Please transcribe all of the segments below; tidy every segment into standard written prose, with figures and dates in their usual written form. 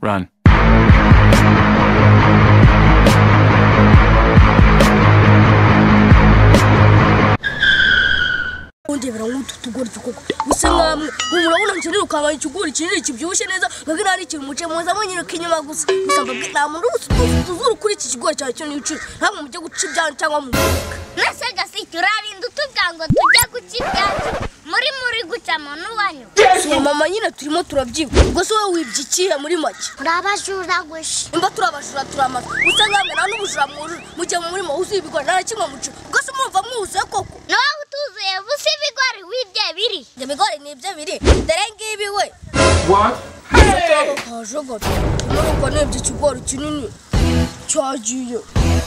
Run. Ndebera ngutu tugori koko gusa nkamwe umurabona nje nirukabaye ikigori kinini kibyushye neza bagira ari ikintu muce muza mwenyine kinyuma gusa mbabwe nta muntu tuzuru kuri iki kigori cyawe cyo nici ntabwo mujye guca ibyana cyangwa mu nase Gasikiri urarinda utubwango tujya gucibya muri guca muntu wanyu so mama nyine turimo turabyiba ubwo so wowe wibye ikihe muri make urabajura gushe imba turabashura turamaze gusa nkamwe nta n'ubujura mujye mu murimo uzuye ibigori nta kimwe muce ubwo se murumva mwuzuye koko nawe utuzuye busi ibigori wibye biri ibigori ni ibyo biri dore ngibi we What? Hey! Kajogoto nuko nebye ikigori kinini cyagiye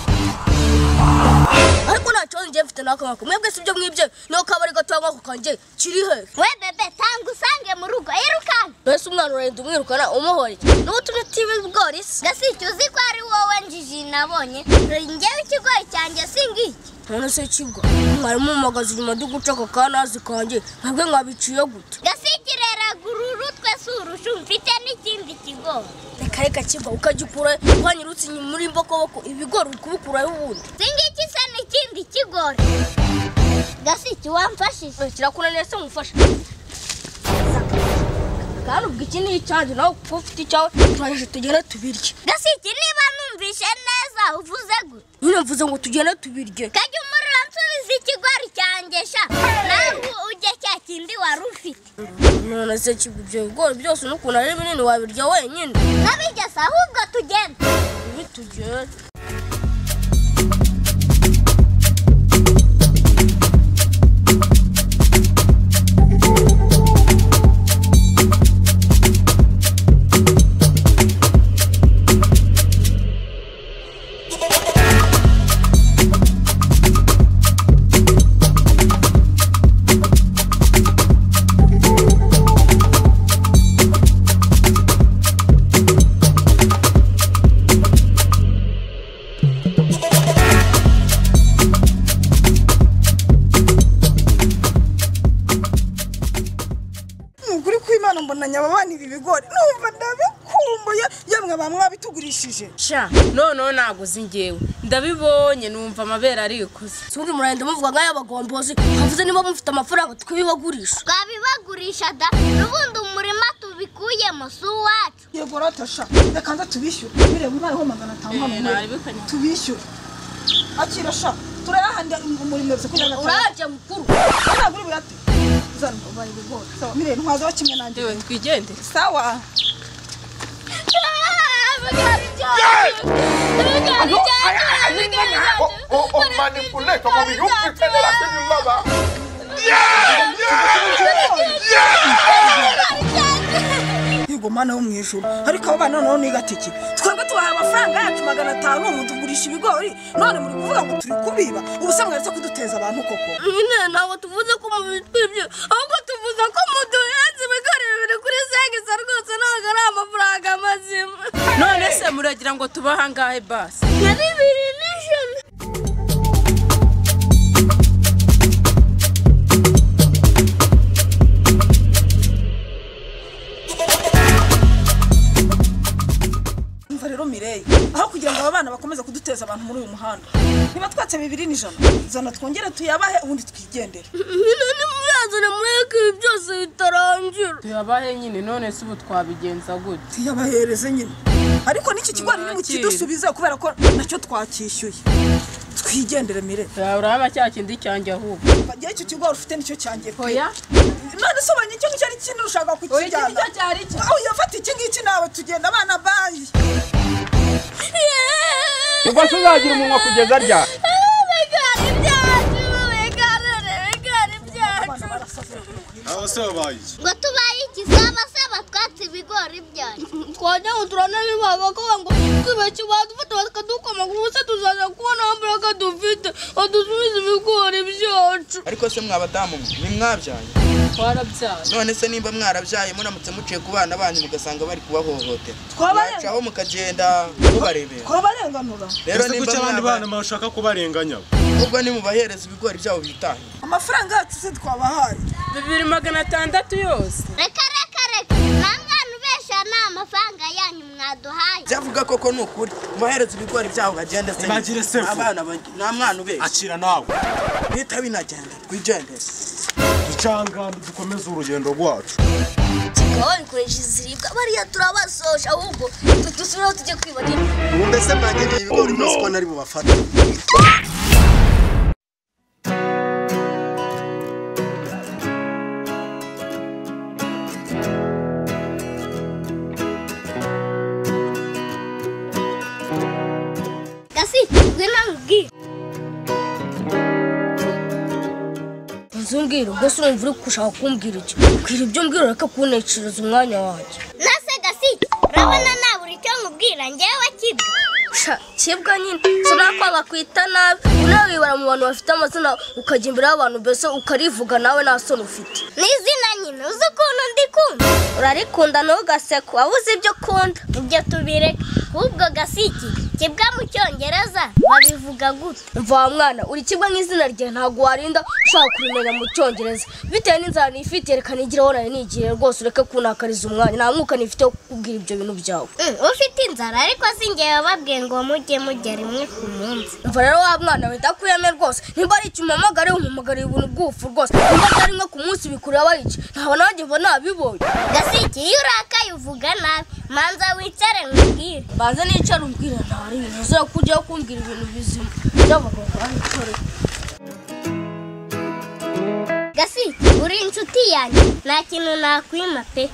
ariko nacyo ngiye mfite nakako mwebwe sibyo mwibye no kabari gatanga ko kanje kiri he we bebe tanga usange mu rugo irukana bese umwana urenda umwirukana umuhore nuko tunatiwe ibigori Gasikiri uzi ko ari wowe njiji nabonye ngewe ikigori cyanjye singiki none se kigo mwari mu magazi nyuma dugucaka kanazi kanje mwebwe mwabiciye gute Gasikiri ragururu twese urushu mfite n'ikindi kigori reka kigo ukagikura kwanyirutse muri mbokoboko ibigori ukubukura ubundi singiki se n'ikindi kigori Gasikiri wamfashije kirakunaniye se mufasha kandi ubwo iki ni icyanjye nawe kuko ufite icyawe turaje tugende tubirye Gasikiri niba numvishe neza uvuze gute nyine mvuze ngo tugende tubirye kajya umuriro nsubiza ikigori cyanjye sha nawe ujye cya kindi wari ufite none se ibyo bigori byose n'ukuntu ari binini wabirya wenyine nabigeze ahubwo tugende tugende ibi bigori numva ndabikumbuye yamwe bamwe bitugurishije sha no naguze ngewe ndabibonye numva amabera ari ikuze sundi murende muvuga ngaya bagombozi havuze niba mufite amafaranga twibagurisha twabibagurisha da nubundi umurima tubikuyemo suwacu yego ratasha reka tubishyura bireba imariho 500 tubishyura akira sha turayahanda umurimo wese kugira uraje mukuru naguri buyate zana bayi bigori sawa mire ntwaza wa kimwe nande yewe twigende sawa manipulate mami you pretend like you love her yego mana wo mwijuru ariko abo bana none nigatiki twebwe tubaha amafaranga yacu 500 mutugurisha ibigori none muri kuvuga ngo turi kubiba ubusanga aretse kuduteza abantu koko nyine nawo tuvuze ko mu bitwibye ahubwo tuvuze ko muduhenze ibigori bibiri kuri segisa rwose ntago ari amafaranga mazima none se muragira ngo tubaha ngahe basi yari 200 aho kugira ngo abana bakomeza kuduteza abantu muri uyu muhanda niba twatse 200 zana twongere tuyabahe ubundi twigendere ni muyazane mureke byose bitarangira tuyabahe nyine none se ubu twabigenza gute tuyabahereze nyine ariko n'iki kigwari ni mukidusubize kubera ko nacyo twakishyuye twigendere mire uraba cyakindi cyanjye ahubwo bagiye icyo kigwari ufite nicyo cyanjye oya none sobanye icyo cyari kintu ushaka kukijyana oya cyari cyo aho yafata iki ngiki nawe tugenda abana bayi ubwo tuzagira umunwa kugeza rya aho se babaye ngo tubaye ikizaba se batwatse ibigori byanyu twajya ngo turanabibaga ko ngo twibaki badufata bakadukoma gusa tuzaza kubona ambaraga dufite adusubiza ibigori byacu ariko se mwabadamu mwabyaye twarabyaye none se nimba mwarabyaye muramutse muciye ku bana banyu mugasanga bari kubahohotera twabacaho mukagenda mubarebera twabarenganura rero nimba abandi bana bashaka kubarenganya ubwo ni mubahereza ibigori byabo bitaye amafaranga yacu se twabahaye 2,600 yose reka namwana ubesha nama amafaranga yanyu mwaduhaye. Byavuga koko nukuri. Muhereze ibigori byaho bagende se. Bagire sefu. Abana nta mwana ube. Akira nawe. Bita binagenda twijende. Icanga dukomeze urugendo rwacu. Kigori koresha iziribwa bariya turabasosha ahubwo dusubiraho tujye kwibagirwa. Mbese mbagendeye ibigori mwese ko nari bubafata. Nzumbwira ubwo se urumva uri gushaka kumbwira iki? Kwira ibyo mbwira reka kuneciriza umwanya wanjye. Nase Gasiki, urabona nabura icyo nkubwira njyewe Kibwa. Kibwa nyine sinakwanga kwita nabi unabibara mu bantu bafite amazina ukajya imbere y'abantu mbese ukarivuga nawe nta soni ufite. N'izina nyine uzi ukuntu ndikunda. Urarikunda ntugaseke wabuze ibyo ukunda. Ibyo tubireke. Ahubwo Gasiki, Kibwa mu Cyongereza babivuga gute? Mva mwana uri Kibwa nk'izina rye ntago warinda ushaka kurimenya mu Cyongereza. Bitewe n'inzara nifite reka nigiraho nari nigiye rwose ureke kunakariza umwanya nta mwuka nifite wo kubwira ibyo bintu byawe. Ufite inzara ariko singewe babwiye ngo mujye mujya rimwe ku munsi. Mva rero wa mwana we ndakuyeme rwose nimba ari icyo umpamagare umpamagare ibintu bw'ufu rwose nimba ari rimwe ku munsi bikureba iki ntaho nanjye mva nabibonye. Gasiki iyo urakaye uvuga nabi manza wicare nkubwire. Banza nicara umbwira ntari ibintu uzira kujyaho kumbwira ibintu bizima by'abagabo barikore. Gasiki uri inshuti yanjye nta kintu nakwima pe.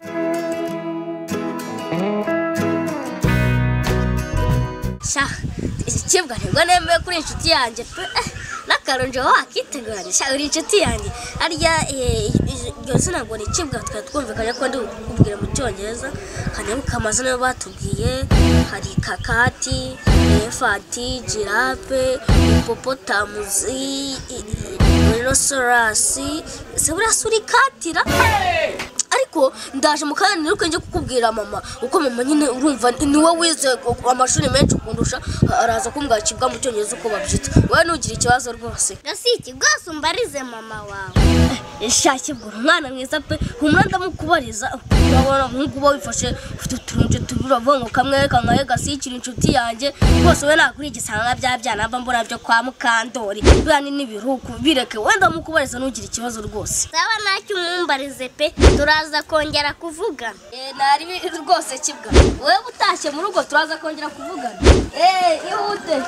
Sha Kibwa nibwo nemeye kuri inshuti yanjye pe n'akaronje wakiteganya sha uri inshuti yanjye arya iryo zina ngo ni Kibwa twumvikanye ko ndi kubwira mu Cyongereza kanyabuka amazina yo batubwiye hari kakati elefati girafe hipopotamusi rhinoceros se burasuri katira ariko ndaje mu kandi nuko nje kukubwira mama uko mama nyine urumva niwe wize amashuri menshi kundusha araza kumbwira Kibwa mu Cyongereza uko babyita wowe nugira ikibazo rwose. Gasiki rwose umbarize mama wawe. Kibwa umwana mwiza pe humura ndamukubariza urabona nk'uko wifashe ufite utunje tubiravuga kamwe kangaye Gasiki inshuti yanjye rwose we nakuri igisanga bya byana mba mbona byo kwa Mukandori bani nibiruku bireke wenda mukubariza nugira ikibazo rwose. Sawa nacyo umumbarize pe turaza kongera kuvugana. Nari rwose Kibwa wowe utashye mu rugo turaza kongera kuvugana. Ihute.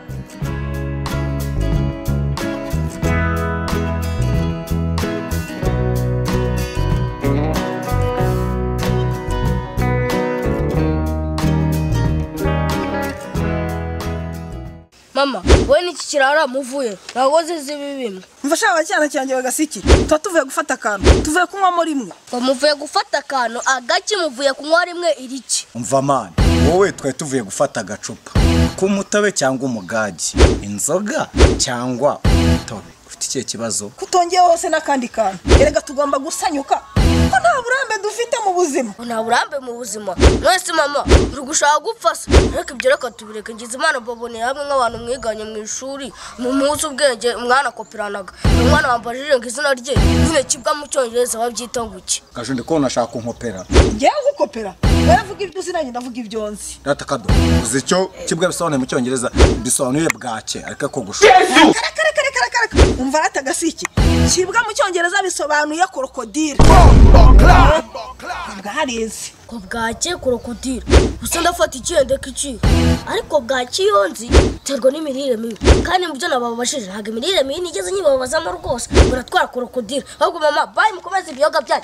Mama, wowe niki kirara muvuye ntago zizi bibimwe. Mfasha abacyana cyanjye bagasiki tuvuye gufata akantu tuvuye kunywa muri rimwe. Muvuye gufata akantu agaki muvuye kunywa rimwe iriki. Umva mani wowe twe tuvuye gufata agacupa k'umutabe cyangwa umugagi inzoga cyangwa umutobe ufite ikihe kibazo kutongeye hose n'akandi kantu erega tugomba gusanyuka ko nta burambe dufite mu buzima. Nta burambe mu buzima mwese mama uri gushaka gupfa se reka ibyo reka tubireke ngize Imana baboneye hamwe nk'abantu mwiganye mu ishuri mu muzi ubwenge umwana kopiranaga umwana wambajije ngo izina rye nyine Kibwa mu Cyongereza babyita nguki. Kaje ndiko nashaka nkopera ngiye gukopera baravuga ibyo uzinanye ndavuga ibyo nzi data kado uzi icyo Kibwa bisobanuye mu Cyongereza bisobanuye bwake ariko ko gusha umva ata Gasiki Kibwa mu Cyongereza bisobanuye krokodile. Bwarize ko bwake krokodile gusa ndafata ikende kici ariko bwake yonzi terwa n'imirire mibi kandi mu byo nababashije ntago imirire mibi nigeze nyibabazamo rwose buratwara krokodile ahubwo mama bye mukomeze ibiyoga byanyu.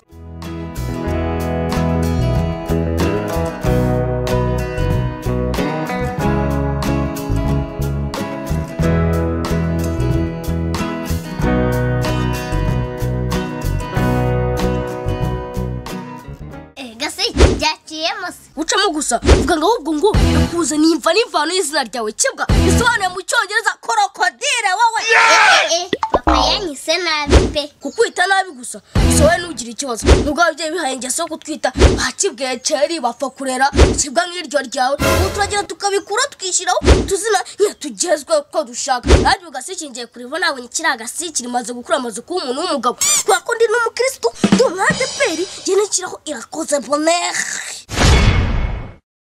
Ucamo gusa uvuga ngo ahubwo ngo nakuze nimva n'imvano y'izina ryawe Kibwa bisobanuye mu Cyongereza krokodile wowe. Papa yanyise nabi pe kukwita nabi gusa sowe nugira ikibazo nubwo ababyeyi bihaye ingeso yo kutwita bakibwiye ceri bapfa kurera Kibwa nk'iryo ryawe turagira tukabikura tukishyiraho tuzina tugezwe ko dushaka kandi ugasikiriye kurivo nabonye Gasiki rimaze gukura amaze kuba umuntu w'umugabo kwa ko ndi n'umukristo ndi umwadeperi gene kiraho irakoze bonheur.